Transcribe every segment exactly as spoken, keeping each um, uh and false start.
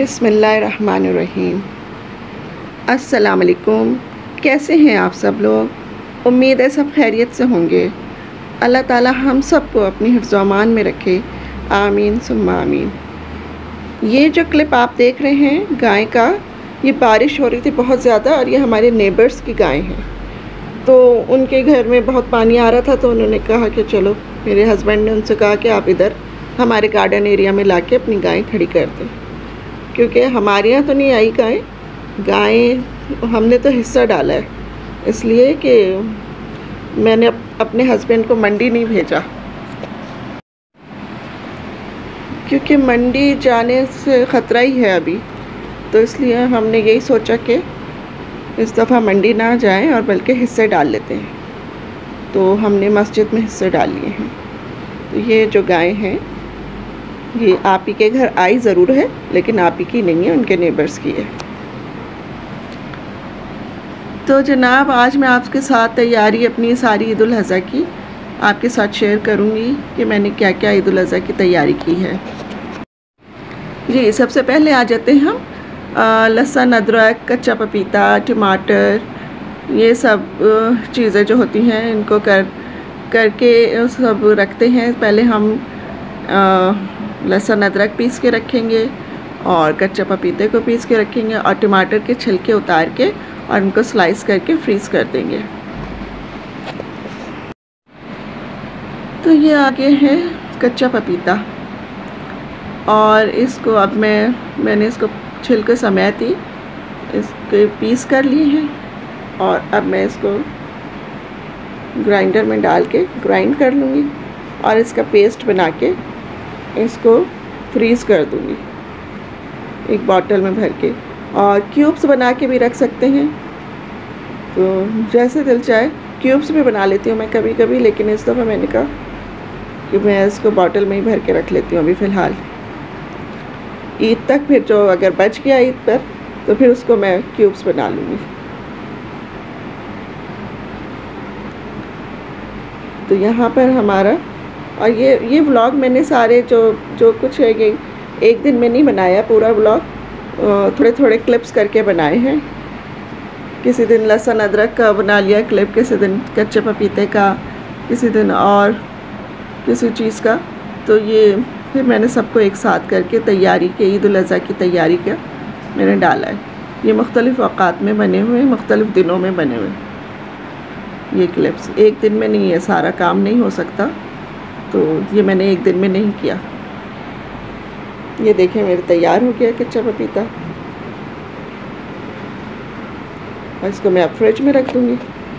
बिस्मिल्लाहिर्रहमानिर्रहीम। अस्सलाम वालेकुम। कैसे हैं आप सब लोग? उम्मीद है सब खैरियत से होंगे। अल्लाह ताला हम सबको अपनी हिफ्ज़ अमान में रखे, आमीन सुम्मा आमीन। ये जो क्लिप आप देख रहे हैं गाय का, ये बारिश हो रही थी बहुत ज़्यादा और ये हमारे नेबर्स की गाय हैं। तो उनके घर में बहुत पानी आ रहा था, तो उन्होंने कहा कि चलो, मेरे हस्बैंड ने उनसे कहा कि आप इधर हमारे गार्डन एरिया में लाके अपनी गाय खड़ी कर दें, क्योंकि हमारे यहाँ तो नहीं आई गाय गाय हमने तो हिस्सा डाला है, इसलिए कि मैंने अप, अपने हस्बैंड को मंडी नहीं भेजा, क्योंकि मंडी जाने से ख़तरा ही है अभी। तो इसलिए हमने यही सोचा कि इस दफ़ा मंडी ना जाएं और बल्कि हिस्से डाल लेते हैं। तो हमने मस्जिद में हिस्से डाल लिए हैं। तो ये जो गाय हैं ये आप ही के घर आई ज़रूर है, लेकिन आप ही की नहीं है, उनके नेबर्स की है। तो जनाब, आज मैं आपके साथ तैयारी अपनी सारी ईद उल अज़हा की आपके साथ शेयर करूंगी कि मैंने क्या क्या ईद उल अज़हा की तैयारी की है। जी, सबसे पहले आ जाते हैं हम लहसुन, अदरक, कच्चा पपीता, टमाटर, ये सब चीज़ें जो होती हैं इनको कर करके सब रखते हैं। पहले हम लहसुन अदरक पीस के रखेंगे और कच्चा पपीते को पीस के रखेंगे और टमाटर के छिलके उतार के और इनको स्लाइस करके फ्रीज़ कर देंगे। तो ये आगे है कच्चा पपीता और इसको अब मैं मैंने इसको छिलके समेत ही इसके पीस कर लिए हैं और अब मैं इसको ग्राइंडर में डाल के ग्राइंड कर लूँगी और इसका पेस्ट बना के इसको फ्रीज़ कर दूँगी एक बॉटल में भर के। और क्यूब्स बना के भी रख सकते हैं, तो जैसे दिल चाहे क्यूब्स भी बना लेती हूँ मैं कभी कभी, लेकिन इस दफ़ा मैंने कहा कि मैं इसको बॉटल में ही भर के रख लेती हूँ अभी फ़िलहाल ईद तक। फिर जो अगर बच गया ईद पर तो फिर उसको मैं क्यूब्स बना लूँगी। तो यहाँ पर हमारा और ये ये व्लॉग मैंने सारे जो जो कुछ है ये एक दिन में नहीं बनाया, पूरा व्लॉग थोड़े थोड़े क्लिप्स करके बनाए हैं। किसी दिन लहसुन अदरक का बना लिया क्लिप, किसी दिन कच्चे पपीते का, किसी दिन और किसी चीज़ का। तो ये फिर मैंने सबको एक साथ करके तैयारी के ईद उल अज़हा की तैयारी का मैंने डाला है। ये मुख्तलिफ़ औक़ात में बने हुए, मुख्तलिफ़ दिनों में बने हुए ये क्लिप्स। एक दिन में नहीं है, सारा काम नहीं हो सकता, तो ये मैंने एक दिन में नहीं किया। ये देखें मेरे तैयार हो गया कच्चा पपीता और इसको मैं अब फ्रिज में रख दूँगी।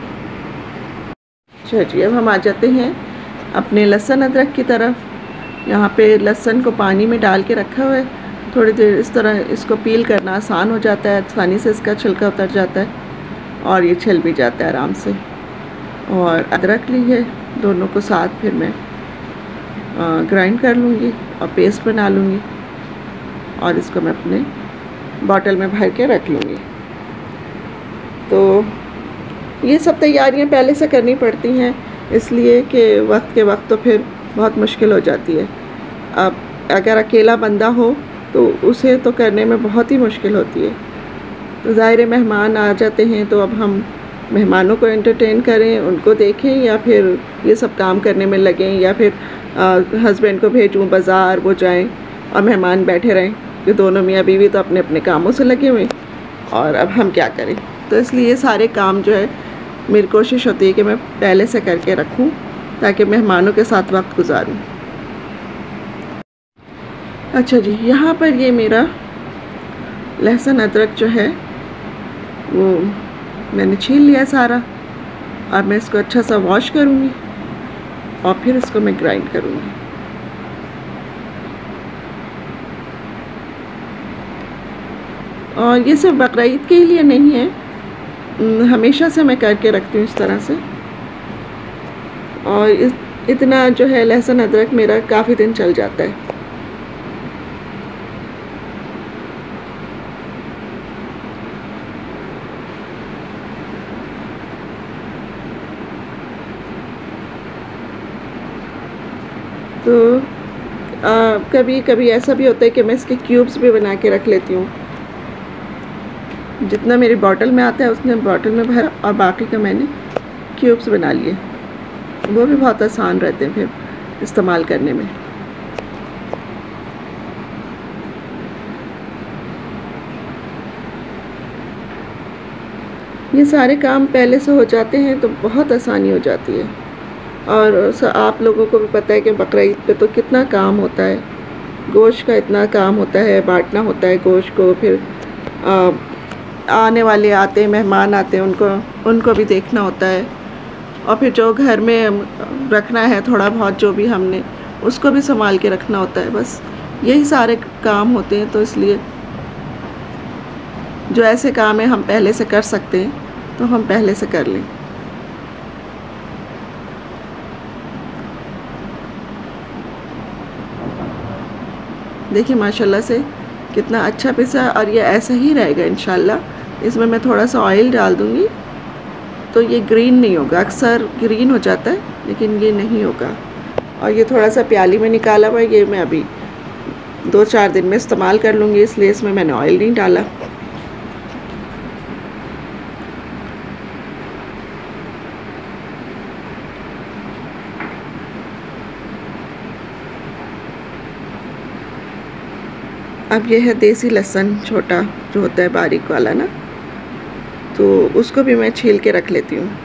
अच्छा जी, अब हम आ जाते हैं अपने लहसुन अदरक की तरफ। यहाँ पे लहसुन को पानी में डाल के रखा हुआ है, थोड़ी देर इस तरह इसको पील करना आसान हो जाता है, आसानी से इसका छिलका उतर जाता है और ये छिल भी जाता है आराम से। और अदरक ली है, दोनों को साथ फिर मैं ग्राइंड कर लूँगी और पेस्ट बना लूँगी और इसको मैं अपने बॉटल में भर के रख लूँगी। तो ये सब तैयारियां पहले से करनी पड़ती हैं, इसलिए कि वक्त के वक्त तो फिर बहुत मुश्किल हो जाती है। अब अगर अकेला बंदा हो तो उसे तो करने में बहुत ही मुश्किल होती है। तो ज़ाहिर मेहमान आ जाते हैं, तो अब हम मेहमानों को एंटरटेन करें, उनको देखें, या फिर ये सब काम करने में लगें, या फिर हस्बैंड को भेजूँ बाज़ार, वो जाएं और मेहमान बैठे रहें, कि दोनों मियाँ बीवी तो अपने अपने कामों से लगे हुए और अब हम क्या करें। तो इसलिए सारे काम जो है मेरी कोशिश होती है कि मैं पहले से करके रखूं ताकि मेहमानों के साथ वक्त गुजारूं। अच्छा जी, यहाँ पर ये मेरा लहसुन अदरक जो है वो मैंने छील लिया सारा और मैं इसको अच्छा सा वॉश करूँगी और फिर इसको मैं ग्राइंड करूँगी। और ये सिर्फ बकरीद के लिए नहीं है, हमेशा से मैं करके रखती हूँ इस तरह से। और इस इतना जो है लहसुन अदरक मेरा काफ़ी दिन चल जाता है। तो आ, कभी कभी ऐसा भी होता है कि मैं इसके क्यूब्स भी बना के रख लेती हूँ। जितना मेरी बॉटल में आता है उसने बॉटल में भरा और बाकी का मैंने क्यूब्स बना लिए। वो भी बहुत आसान रहते हैं फिर इस्तेमाल करने में। ये सारे काम पहले से हो जाते हैं तो बहुत आसानी हो जाती है। और आप लोगों को भी पता है कि बकरा ईद पे तो कितना काम होता है, गोश्त का इतना काम होता है, बांटना होता है गोश्त को। फिर आ, आने वाले आते हैं, मेहमान आते हैं, उनको उनको भी देखना होता है। और फिर जो घर में रखना है थोड़ा बहुत जो भी हमने, उसको भी संभाल के रखना होता है। बस यही सारे काम होते हैं। तो इसलिए जो ऐसे काम है हम पहले से कर सकते हैं तो हम पहले से कर लें। देखिए माशाल्लाह से कितना अच्छा पिसा, और ये ऐसा ही रहेगा इंशाल्लाह। इसमें मैं थोड़ा सा ऑयल डाल दूँगी तो ये ग्रीन नहीं होगा। अक्सर ग्रीन हो जाता है लेकिन ये नहीं होगा। और ये थोड़ा सा प्याली में निकाला हुआ, ये मैं अभी दो चार दिन में इस्तेमाल कर लूँगी, इसलिए इसमें मैंने ऑयल नहीं डाला। अब ये है देसी लहसुन, छोटा जो होता है बारीक वाला ना, तो उसको भी मैं छील के रख लेती हूँ।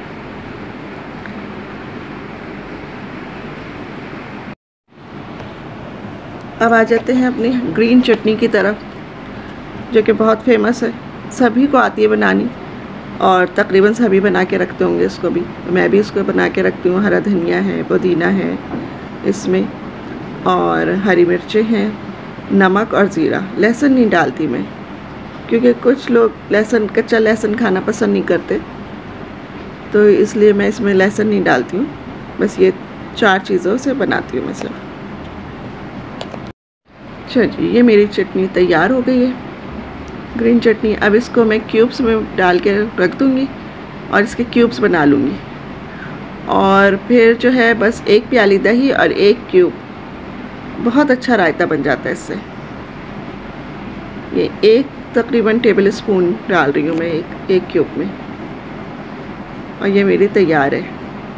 अब आ जाते हैं अपनी ग्रीन चटनी की तरफ, जो कि बहुत फेमस है, सभी को आती है बनानी और तकरीबन सभी बना के रखते होंगे इसको भी। मैं भी इसको बना के रखती हूँ। हरा धनिया है, पुदीना है इसमें, और हरी मिर्चें हैं, नमक और ज़ीरा। लहसुन नहीं डालती मैं, क्योंकि कुछ लोग लहसुन, कच्चा लहसुन खाना पसंद नहीं करते, तो इसलिए मैं इसमें लहसुन नहीं डालती हूँ। बस ये चार चीज़ों से बनाती हूँ मैं सिर्फ। अच्छा जी, ये मेरी चटनी तैयार हो गई है, ग्रीन चटनी। अब इसको मैं क्यूब्स में डाल के रख दूँगी और इसके क्यूब्स बना लूँगी। और फिर जो है बस एक प्याली दही और एक क्यूब, बहुत अच्छा रायता बन जाता है इससे। ये एक तकरीबन टेबल स्पून डाल रही हूँ मैं एक एक क्यूब में, और ये मेरी तैयार है।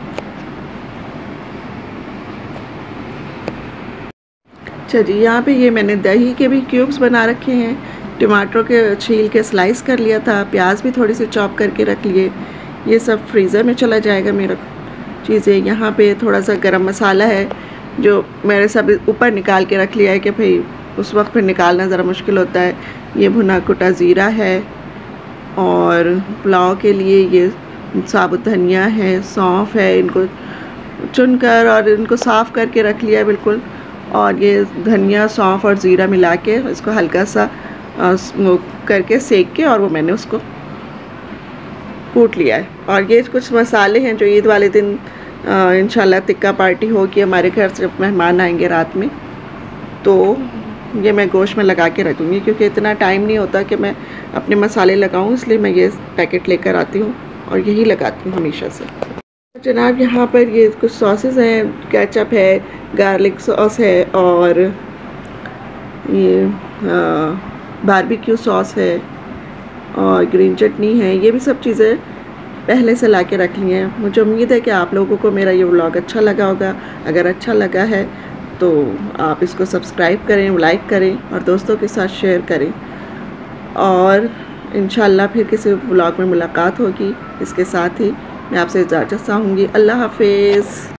अच्छा जी, यहाँ पे ये मैंने दही के भी क्यूब्स बना रखे हैं, टमाटर के छील के स्लाइस कर लिया था, प्याज भी थोड़ी सी चॉप करके रख लिए। ये सब फ्रीज़र में चला जाएगा मेरा चीज़ें। यहाँ पे थोड़ा सा गरम मसाला है जो मैंने सब ऊपर निकाल के रख लिया है कि भाई उस वक्त फिर निकालना ज़रा मुश्किल होता है। ये भुना कुटा ज़ीरा है, और पुलाव के लिए ये साबुत धनिया है, सौंफ है, इनको चुनकर और इनको साफ़ करके रख लिया है बिल्कुल। और ये धनिया, सौंफ और ज़ीरा मिला के इसको हल्का सा वो करके सेक के, और वो मैंने उसको कूट लिया है। और ये कुछ मसाले हैं जो ईद वाले दिन इंशाल्लाह टिक्का पार्टी होगी हमारे घर, जब मेहमान आएंगे रात में, तो ये मैं गोश्त में लगा के रखूँगी। क्योंकि इतना टाइम नहीं होता कि मैं अपने मसाले लगाऊँ, इसलिए मैं ये पैकेट लेकर आती हूँ और यही लगाती हूँ हमेशा से। जनाब यहाँ पर ये कुछ सॉसेस हैं, केचप है, गार्लिक सॉस है, और ये बारबेक्यू सॉस है, और ग्रीन चटनी है। ये भी सब चीज़ें पहले से ला के रख ली हैं। मुझे उम्मीद है कि आप लोगों को मेरा ये व्लॉग अच्छा लगा होगा। अगर अच्छा लगा है तो आप इसको सब्सक्राइब करें, लाइक करें और दोस्तों के साथ शेयर करें। और इंशाल्लाह फिर किसी व्लॉग में मुलाकात होगी। इसके साथ ही मैं आपसे इजाज़त चाहूँगी। अल्लाह हाफिज़।